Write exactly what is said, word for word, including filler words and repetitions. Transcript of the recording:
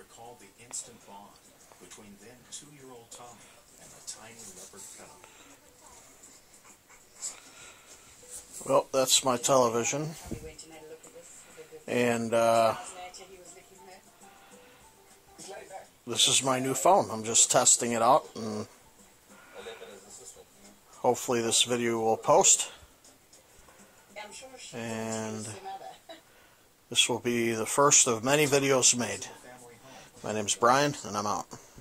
recalled the instant bond between then two-year-old Tommy and the tiny leopard cub. Well, that's my television. And uh, this is my new phone. I'm just testing it out, and hopefully this video will post. And this will be the first of many videos made. My name's Brian, and I'm out.